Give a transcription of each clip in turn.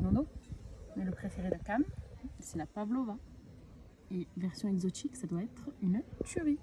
Nono. Mais le préféré de Cam, c'est la Pavlova. Et version exotique, ça doit être une tuerie.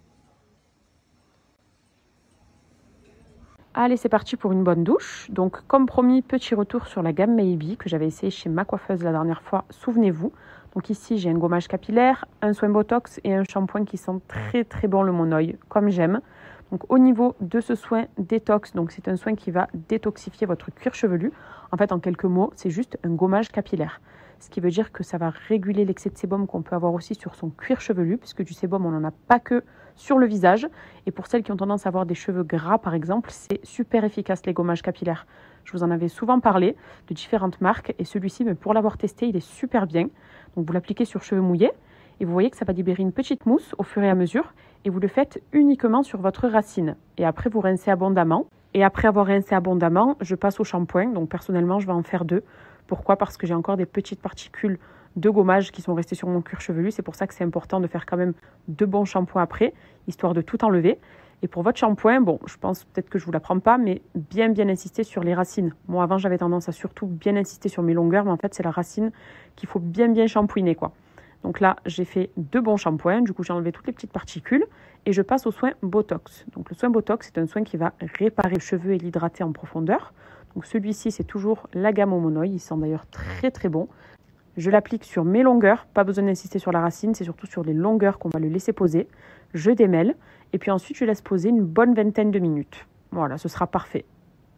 Allez, c'est parti pour une bonne douche. Donc, comme promis, petit retour sur la gamme Maybe que j'avais essayé chez ma coiffeuse la dernière fois, souvenez-vous. Donc ici, j'ai un gommage capillaire, un soin Botox et un shampoing qui sent très très bon le monoï, comme j'aime. Donc au niveau de ce soin détox, donc c'est un soin qui va détoxifier votre cuir chevelu. En fait, en quelques mots, c'est juste un gommage capillaire. Ce qui veut dire que ça va réguler l'excès de sébum qu'on peut avoir aussi sur son cuir chevelu, puisque du sébum, on n'en a pas que sur le visage. Et pour celles qui ont tendance à avoir des cheveux gras, par exemple, c'est super efficace les gommages capillaires. Je vous en avais souvent parlé de différentes marques, et celui-ci, mais pour l'avoir testé, il est super bien. Donc vous l'appliquez sur cheveux mouillés, et vous voyez que ça va libérer une petite mousse au fur et à mesure, et vous le faites uniquement sur votre racine. Et après, vous rincez abondamment. Et après avoir rincé abondamment, je passe au shampoing. Donc personnellement, je vais en faire 2. Pourquoi? Parce que j'ai encore des petites particules de gommage qui sont restées sur mon cuir chevelu. C'est pour ça que c'est important de faire quand même 2 bons shampoings après, histoire de tout enlever. Et pour votre shampoing, bon, je pense peut-être que je ne vous l'apprends pas, mais bien insister sur les racines. Moi, avant, j'avais tendance à surtout bien insister sur mes longueurs, mais en fait, c'est la racine qu'il faut bien shampouiner, quoi. Donc là, j'ai fait 2 bons shampoings. Du coup, j'ai enlevé toutes les petites particules et je passe au soin Botox. Donc le soin Botox, c'est un soin qui va réparer le cheveu et l'hydrater en profondeur. Donc celui-ci, c'est toujours la gamme au monoï. Il sent d'ailleurs très très bon. Je l'applique sur mes longueurs. Pas besoin d'insister sur la racine. C'est surtout sur les longueurs qu'on va le laisser poser. Je démêle. Et puis ensuite, je laisse poser une bonne vingtaine de minutes. Voilà, ce sera parfait.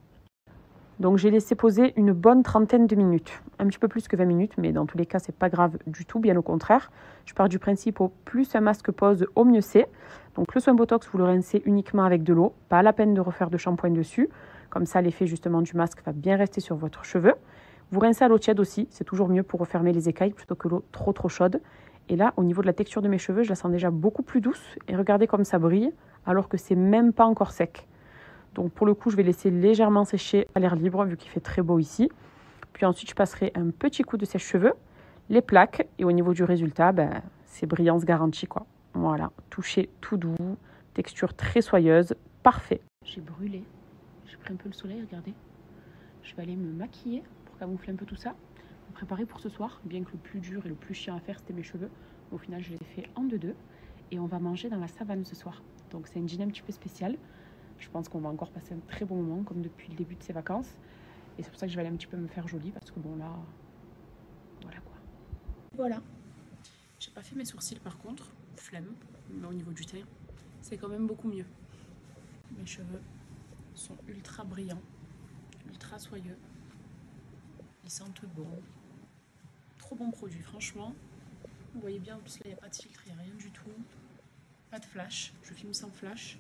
Donc j'ai laissé poser une bonne trentaine de minutes, un petit peu plus que 20 minutes, mais dans tous les cas, c'est pas grave du tout, bien au contraire. Je pars du principe au plus un masque pose, au mieux c'est. Donc le soin Botox, vous le rincez uniquement avec de l'eau, pas la peine de refaire de shampoing dessus. Comme ça, l'effet justement du masque va bien rester sur votre cheveu. Vous rincez à l'eau tiède aussi, c'est toujours mieux pour refermer les écailles plutôt que l'eau trop chaude. Et là, au niveau de la texture de mes cheveux, je la sens déjà beaucoup plus douce. Et regardez comme ça brille, alors que c'est même pas encore sec. Donc pour le coup, je vais laisser légèrement sécher à l'air libre vu qu'il fait très beau ici. Puis ensuite, je passerai un petit coup de sèche-cheveux, les plaques. Et au niveau du résultat, c'est brillance garantie, quoi. Voilà, toucher tout doux, texture très soyeuse, parfait. J'ai brûlé, j'ai pris un peu le soleil, regardez. Je vais aller me maquiller pour camoufler un peu tout ça. Me préparer pour ce soir, bien que le plus dur et le plus chiant à faire, c'était mes cheveux. Au final, je les ai fait en 2-2. Et on va manger dans la savane ce soir. Donc c'est une dîner un petit peu spéciale. Je pense qu'on va encore passer un très bon moment, comme depuis le début de ces vacances. Et c'est pour ça que je vais aller un petit peu me faire jolie, parce que bon là, voilà quoi. Voilà. J'ai pas fait mes sourcils par contre, flemme, mais au niveau du teint, c'est quand même beaucoup mieux. Mes cheveux sont ultra brillants, ultra soyeux. Ils sentent bon. Trop bon produit, franchement. Vous voyez bien, en plus là, il n'y a pas de filtre, il n'y a rien du tout. Pas de flash, je filme sans flash.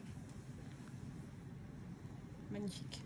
Magnifique.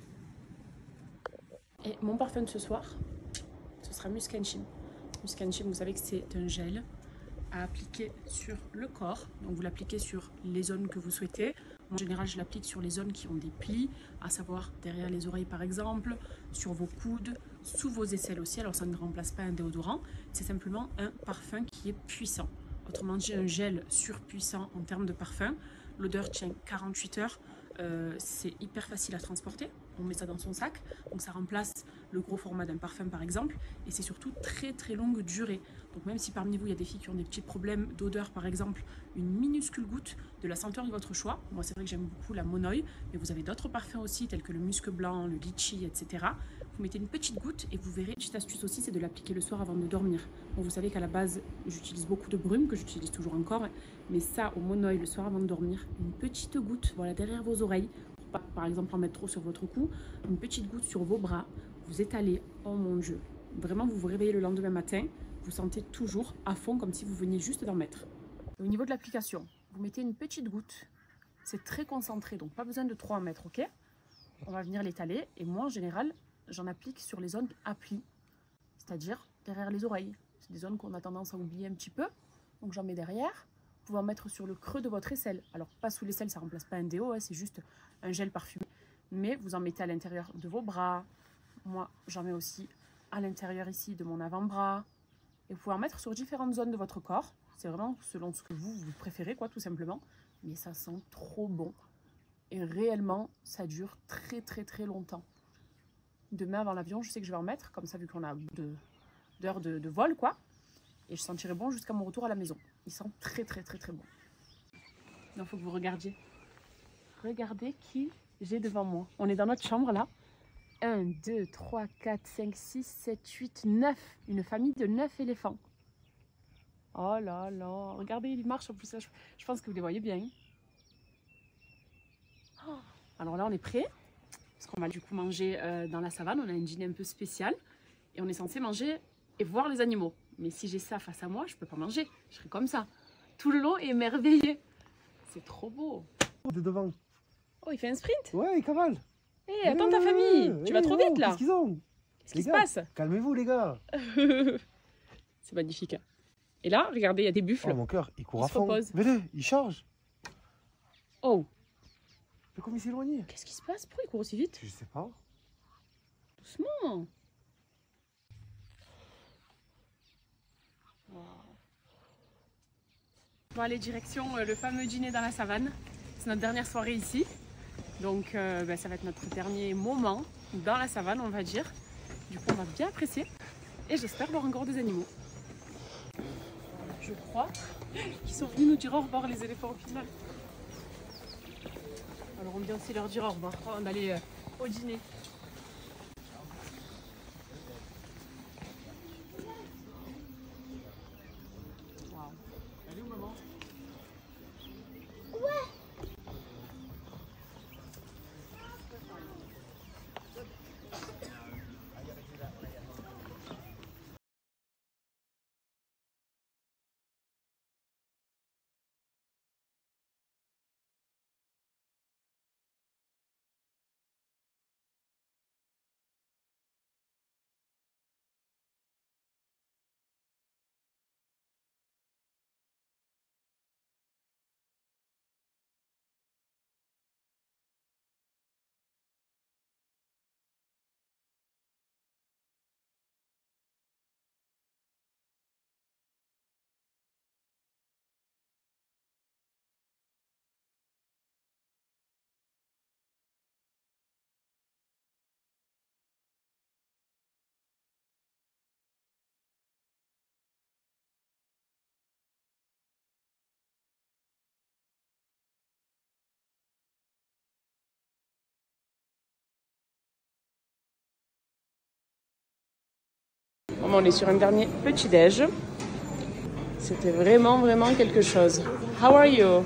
Et mon parfum de ce soir, ce sera Musk & Chim. Musk & Chim, vous savez que c'est un gel à appliquer sur le corps. Donc vous l'appliquez sur les zones que vous souhaitez. En général, je l'applique sur les zones qui ont des plis, à savoir derrière les oreilles par exemple, sur vos coudes, sous vos aisselles aussi. Alors ça ne remplace pas un déodorant, c'est simplement un parfum qui est puissant. Autrement dit, un gel surpuissant en termes de parfum. L'odeur tient 48 heures. C'est hyper facile à transporter, on met ça dans son sac, donc ça remplace le gros format d'un parfum par exemple, et c'est surtout très longue durée. Donc même si parmi vous il y a des filles qui ont des petits problèmes d'odeur par exemple, une minuscule goutte de la senteur de votre choix, moi c'est vrai que j'aime beaucoup la monoï, mais vous avez d'autres parfums aussi tels que le musc blanc, le litchi, etc. Vous mettez une petite goutte et vous verrez, petite astuce aussi, c'est de l'appliquer le soir avant de dormir. Bon, vous savez qu'à la base j'utilise beaucoup de brume, que j'utilise toujours encore, mais ça au monoï le soir avant de dormir, une petite goutte, voilà, derrière vos oreilles, pour pas par exemple en mettre trop sur votre cou, une petite goutte sur vos bras, vous étalez, oh mon dieu, vraiment vous vous réveillez le lendemain matin, vous sentez toujours à fond comme si vous veniez juste d'en mettre. Au niveau de l'application, vous mettez une petite goutte, c'est très concentré, donc pas besoin de trop en mettre, ok? On va venir l'étaler, et moi en général, j'en applique sur les zones à plis, c'est-à-dire derrière les oreilles. C'est des zones qu'on a tendance à oublier un petit peu, donc j'en mets derrière. Vous pouvez en mettre sur le creux de votre aisselle. Alors pas sous l'aisselle, ça ne remplace pas un déo, hein, c'est juste un gel parfumé. Mais vous en mettez à l'intérieur de vos bras. Moi, j'en mets aussi à l'intérieur ici de mon avant-bras. Et vous pouvez en mettre sur différentes zones de votre corps. C'est vraiment selon ce que vous préférez, quoi, tout simplement. Mais ça sent trop bon. Et réellement, ça dure très longtemps. demain avant l'avion, je sais que je vais en mettre, comme ça vu qu'on a d'heures de vol quoi. Et je sentirai bon jusqu'à mon retour à la maison. Ils sentent très très très très bon. Il faut que vous regardiez. Regardez qui j'ai devant moi. On est dans notre chambre là. 1, 2, 3, 4, 5, 6, 7, 8, 9. Une famille de 9 éléphants. Oh là là. Regardez, ils marchent en plus. Je pense que vous les voyez bien. Oh. Alors là, on est prêt. Parce qu'on va du coup manger dans la savane. On a un dîner un peu spécial. Et on est censé manger et voir les animaux. Mais si j'ai ça face à moi, je ne peux pas manger. Je serai comme ça. Tout le long et émerveillé. C'est trop beau. De devant. Oh, il fait un sprint? Ouais, il cavale. Hé, attends ta famille. Tu vas trop vite là. Qu'est-ce qu'ils ont? Qu'est-ce qui se passe? Calmez-vous les gars. C'est magnifique. Et là, regardez, il y a des buffles. Oh, mon cœur, il court à se fond. repose. Mais il charge. Oh. Mais comme il s'est éloigné. Qu'est-ce qui se passe? Pourquoi il court aussi vite? Je sais pas. Doucement. Wow. Bon, allez, direction le fameux dîner dans la savane. C'est notre dernière soirée ici. Donc, ça va être notre dernier moment dans la savane, on va dire. Du coup, on va bien apprécier. Et j'espère voir encore des animaux. Je crois qu'ils sont venus nous dire au revoir, les éléphants, au final. Alors, on vient aussi leur dire au revoir. On va aller au dîner. Wow. Elle est où, maman? On est sur un dernier petit déj. C'était vraiment quelque chose. How are you?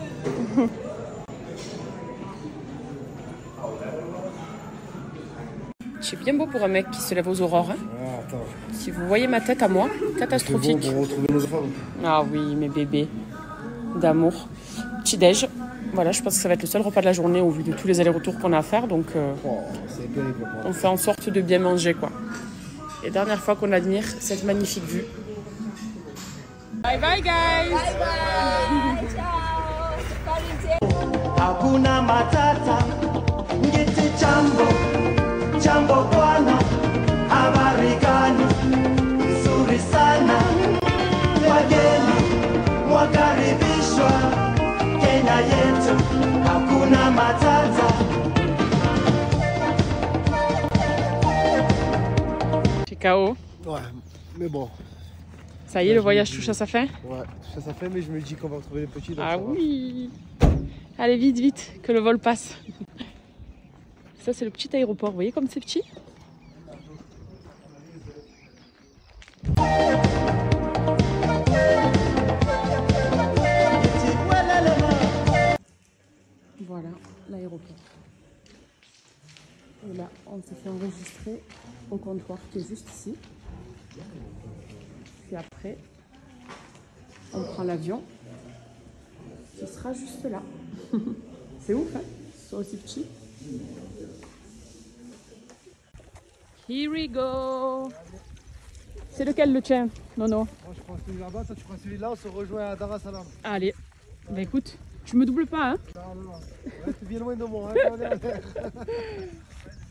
C'est bien beau pour un mec qui se lève aux aurores. Hein. Ah, attends. Si vous voyez ma tête à moi, catastrophique. C'est bon pour retrouver nos enfants. Ah oui, mes bébés d'amour. Petit déj. Voilà, je pense que ça va être le seul repas de la journée au vu de tous les allers-retours qu'on a à faire. Donc, c'est pénible. on fait en sorte de bien manger, quoi. Et dernière fois qu'on admire cette magnifique vue. Bye bye guys. Bye bye. Ciao. Hakuna matata ngiti jambo bwana, habari gani? Nzuri sana, wageni wakaribishwa Kenya yetu, hakuna matata. KO. Ouais, mais bon. Ça y est, le voyage touche à sa fin? Ouais, ça fait, mais je me dis qu'on va retrouver les petits. Ah oui. Allez, vite, vite, que le vol passe. Ça, c'est le petit aéroport. Vous voyez comme c'est petit? Voilà, l'aéroport. Et là, on s'est fait enregistrer au comptoir qui est juste ici. Puis après, on prend l'avion. Ce sera juste là. C'est ouf, hein? C'est aussi petit. Here we go. C'est lequel le tien, Nono? Moi je prends celui là-bas, toi tu prends celui-là, on se rejoint à Dar es Salaam. Allez, bah écoute, tu me doubles pas, hein? Non, ouais, tu viens loin de moi, hein,